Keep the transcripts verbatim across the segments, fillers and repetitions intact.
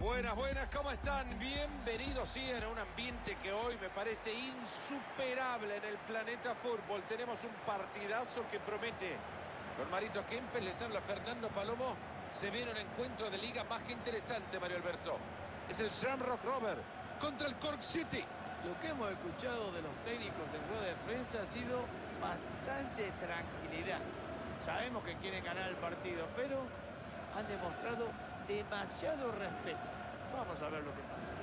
Buenas, buenas, ¿cómo están? Bienvenidos, sí, en un ambiente que hoy me parece insuperable en el planeta fútbol. Tenemos un partidazo que promete. Con Marito Kempes les habla Fernando Palomo. Se viene un encuentro de liga más que interesante, Mario Alberto. Es el Shamrock Rovers contra el Cork City. Lo que hemos escuchado de los técnicos en rueda de prensa ha sido bastante tranquilidad. Sabemos que quieren ganar el partido, pero han demostrado demasiado respeto. Vamos a ver lo que pasa.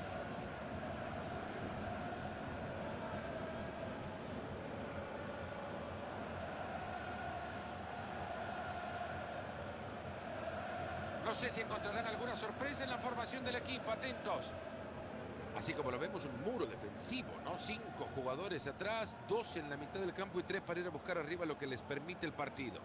No sé si encontrarán alguna sorpresa en la formación del equipo. Atentos. Así como lo vemos, un muro defensivo, ¿no? Cinco jugadores atrás, dos en la mitad del campo y tres para ir a buscar arriba, lo que les permite el partido.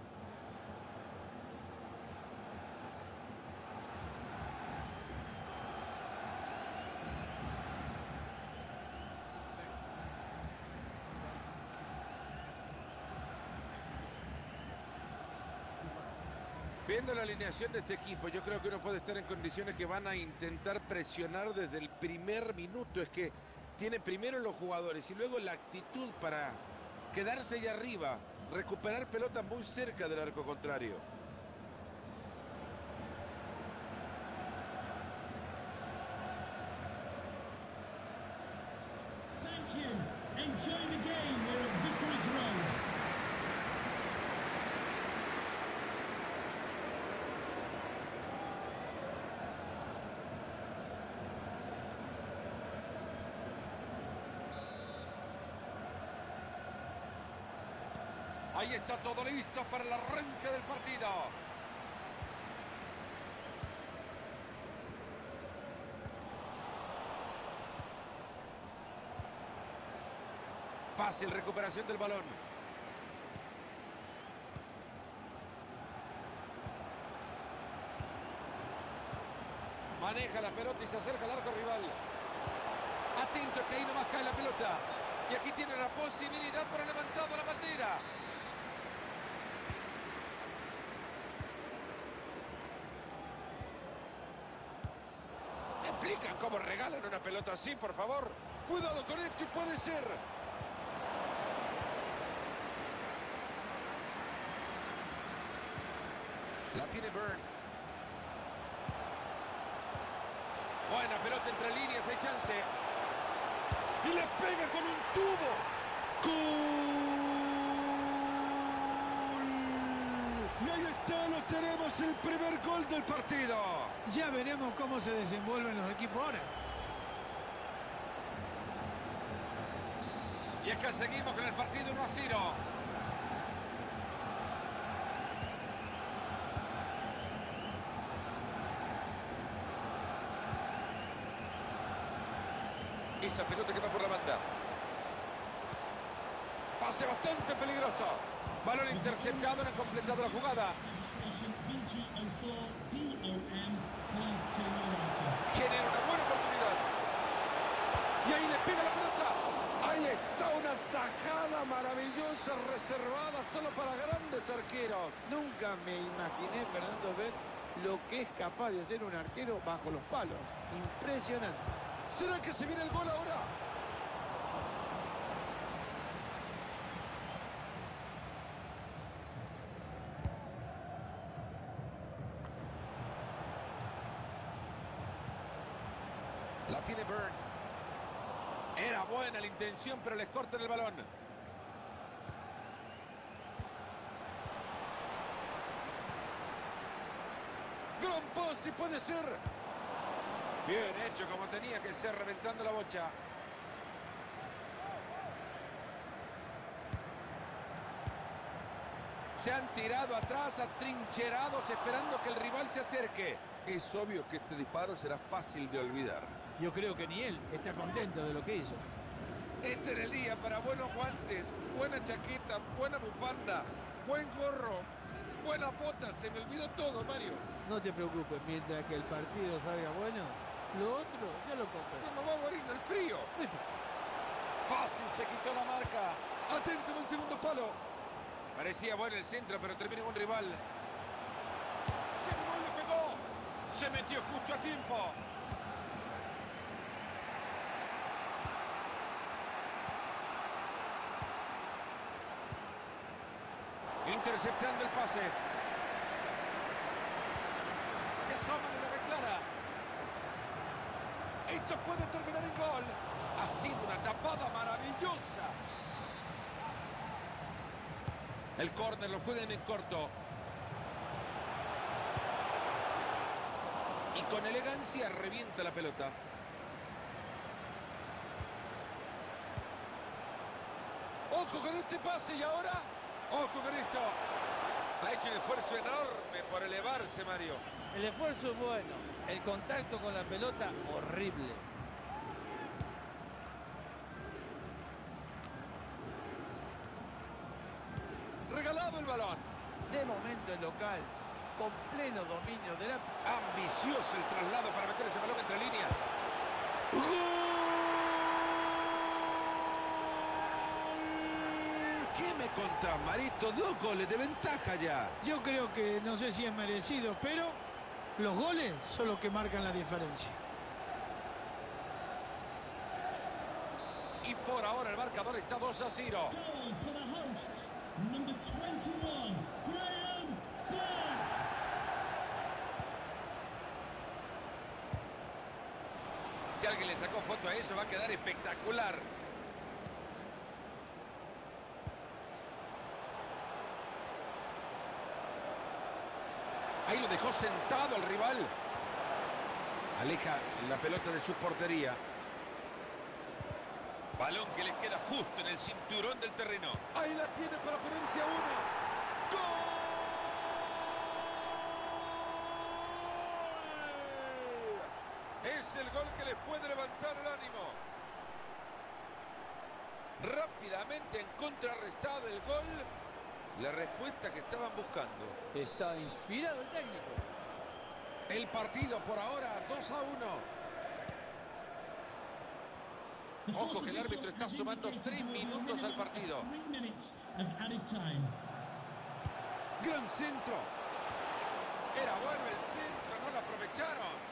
Viendo la alineación de este equipo, yo creo que uno puede estar en condiciones que van a intentar presionar desde el primer minuto. Es que tiene primero los jugadores y luego la actitud para quedarse ahí arriba, recuperar pelota muy cerca del arco contrario. Thank you. Enjoy the game. We're at Vicarage Road. Ahí está todo listo para el arranque del partido. Fácil recuperación del balón. Maneja la pelota y se acerca al arco rival. Atento que ahí nomás cae la pelota. Y aquí tiene la posibilidad para levantar la bandera. ¿Explican cómo regalan una pelota así, por favor? Cuidado con esto y puede ser. La tiene Byrne. Buena pelota entre líneas, hay chance. Y le pega con un tubo. ¡Gol! Y ahí está, lo tenemos, el primer gol del partido. Ya veremos cómo se desenvuelven los equipos ahora. Y es que seguimos con el partido uno a cero. Esa pelota que va por la banda. Pase bastante peligroso. Balón interceptado, no han completado la jugada. Genera una buena oportunidad. Y ahí le pega la pelota. Ahí está una tajada maravillosa reservada solo para grandes arqueros. Nunca me imaginé, Fernando, ver lo que es capaz de hacer un arquero bajo los palos. Impresionante. ¿Será que se viene el gol ahora? La tiene Byrne. Era buena la intención, pero les cortan el balón. Gran pase, puede ser. Bien hecho, como tenía que ser, reventando la bocha. Se han tirado atrás, atrincherados, esperando que el rival se acerque. Es obvio que este disparo será fácil de olvidar. Yo creo que ni él está contento de lo que hizo. Este era el día para buenos guantes, buena chaqueta, buena bufanda, buen gorro, buena bota. Se me olvidó todo, Mario. No te preocupes, mientras que el partido salga bueno, lo otro ya lo compré. No me va a morir del frío. Fácil, se quitó la marca. Atento en el segundo palo. Parecía bueno el centro, pero termina en un rival. Se le pegó. Se metió justo a tiempo. Interceptando el pase. Se asoma y la declara. Esto puede terminar en gol. Ha sido una tapada maravillosa. El córner lo juegan en corto. Y con elegancia revienta la pelota. Ojo con este pase y ahora... Ojo con esto. Ha hecho un esfuerzo enorme por elevarse, Mario. El esfuerzo es bueno. El contacto con la pelota, horrible. Regalado el balón. De momento el local, con pleno dominio de la... Ambicioso el traslado para meter ese balón entre líneas. ¡Gol! ¿Qué me contás, Marito? Dos goles de ventaja ya. Yo creo que no sé si es merecido, pero los goles son los que marcan la diferencia. Y por ahora el marcador está dos a cero. Goal for the hosts, number twenty-one, Graham Black. Si alguien le sacó foto a eso, va a quedar espectacular. Ahí lo dejó sentado el rival. Aleja la pelota de su portería. Balón que le queda justo en el cinturón del terreno. Ahí la tiene para ponerse a uno. ¡Gol! Es el gol que les puede levantar el ánimo. Rápidamente en contrarrestado el gol. La respuesta que estaban buscando. Está inspirado el técnico. El partido por ahora dos a uno. Ojo que el árbitro está sumando tres minutos al partido. Gran centro. Era bueno el centro, no lo aprovecharon.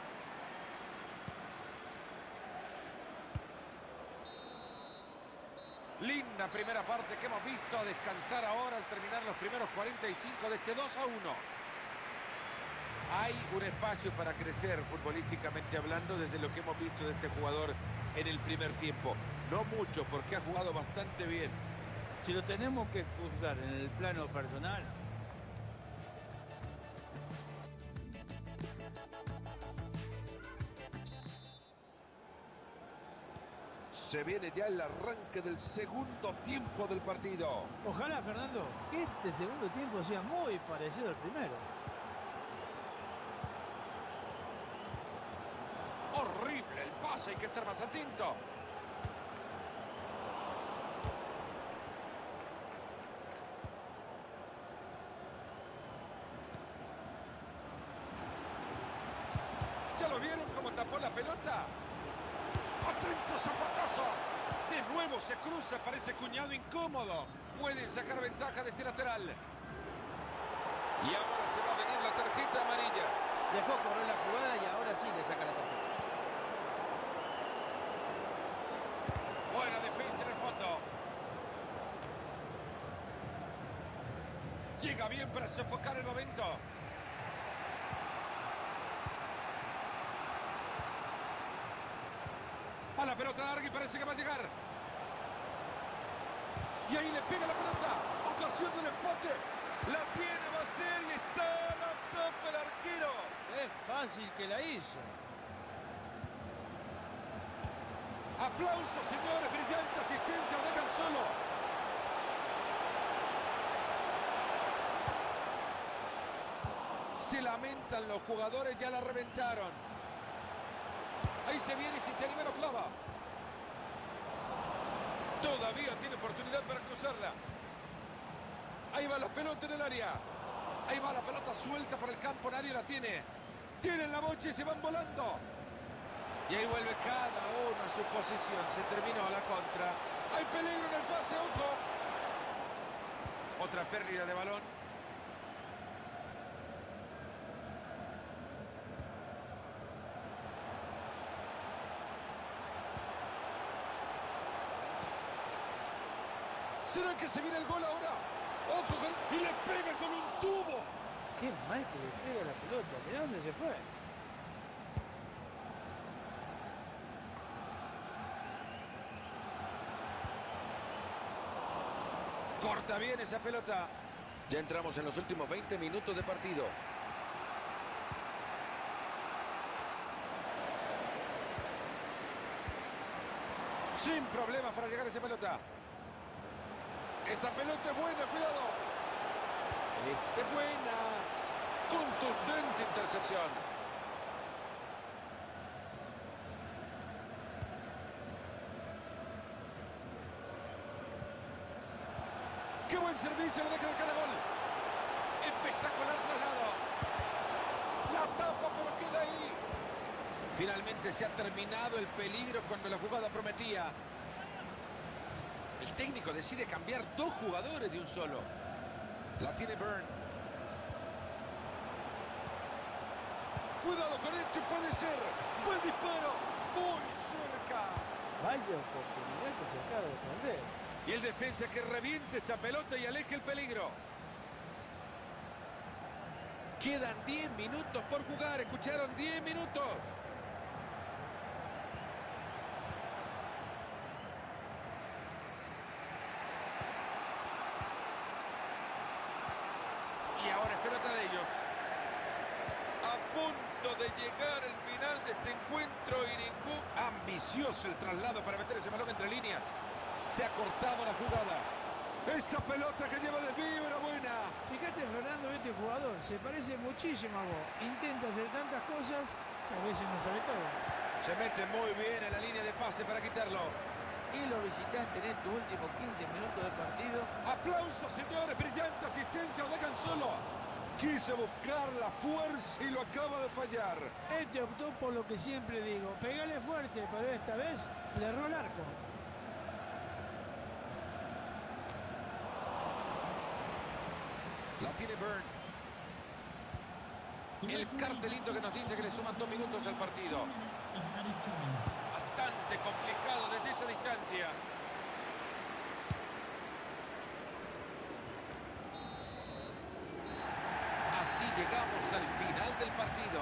Linda primera parte que hemos visto. A descansar ahora al terminar los primeros cuarenta y cinco de este dos a uno. Hay un espacio para crecer futbolísticamente hablando desde lo que hemos visto de este jugador en el primer tiempo. No mucho, porque ha jugado bastante bien. Si lo tenemos que juzgar en el plano personal, se viene ya el arranque del segundo tiempo del partido. Ojalá, Fernando, que este segundo tiempo sea muy parecido al primero. Horrible el pase, hay que estar más atento. ¿Ya lo vieron cómo tapó la pelota? ¡Atento, zapatazo! De nuevo se cruza, parece cuñado incómodo. Pueden sacar ventaja de este lateral. Y ahora se va a venir la tarjeta amarilla. dejó correr la jugada y ahora sí le saca la tarjeta. Buena defensa en el fondo. Llega bien para sofocar el momento. A la pelota larga y parece que va a llegar. Y ahí le pega la pelota. Ocasión del empate. La tiene, va a ser y está a la tapa el arquero. Es fácil que la hizo. Aplausos, señores. Brillante asistencia. Lo dejan solo. Se lamentan los jugadores. Ya la reventaron. Ahí se viene y si se anima lo clava. Todavía tiene oportunidad para cruzarla. Ahí va la pelota en el área. Ahí va la pelota suelta por el campo. Nadie la tiene. Tienen la bocha y se van volando. Y ahí vuelve cada uno a su posición. Se terminó la contra. Hay peligro en el pase, ojo. Otra pérdida de balón. ¿Será que se viene el gol ahora? ¡Ojo! Con... ¡Y le pega con un tubo! Qué mal que le pega la pelota. Mirá dónde se fue. Corta bien esa pelota. Ya entramos en los últimos veinte minutos de partido. Sin problemas para llegar a esa pelota. Esa pelota es buena, cuidado. Esta es buena. Contundente intercepción. ¡Qué buen servicio! Le deja de cara gol. Espectacular traslado. La tapa, pero queda ahí. Finalmente se ha terminado el peligro cuando la jugada prometía. El técnico decide cambiar dos jugadores de un solo. La tiene Byrne. Cuidado con esto, puede ser. Buen disparo. Muy cerca. Vaya oportunidad que se acaba de perder. Y el defensa que reviente esta pelota y aleje el peligro. Quedan diez minutos por jugar. ¿Escucharon? diez minutos. Y ahora es pelota de ellos. A punto de llegar el final de este encuentro y ningún... Ambicioso el traslado para meter ese balón entre líneas. Se ha cortado la jugada. Esa pelota que lleva de vibra buena. Fíjate, Fernando, este jugador se parece muchísimo a vos. Intenta hacer tantas cosas que a veces no sabe todo. Se mete muy bien en la línea de pase para quitarlo. Y los visitantes en estos últimos quince minutos del partido. ¡Aplausos, señores! ¡Brillante asistencia! ¡Lo dejan solo! Quiso buscar la fuerza y lo acaba de fallar. Este optó por lo que siempre digo. Pégale fuerte, pero esta vez le erró el arco. La tiene Byrne. El cartelito que nos dice que le suman dos minutos al partido. Bastante complicado desde esa distancia. Así llegamos al final del partido.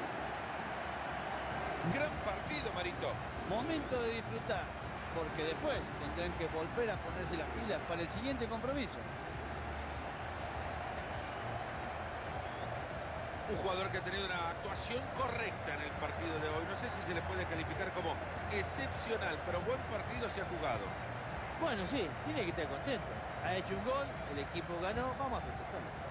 Gran partido, Marito. Momento de disfrutar, porque después tendrán que volver a ponerse las pilas para el siguiente compromiso. Un jugador que ha tenido una actuación correcta en el partido de hoy. No sé si se le puede calificar como excepcional, pero buen partido se ha jugado. Bueno, sí, tiene que estar contento. Ha hecho un gol, el equipo ganó, vamos a festejar.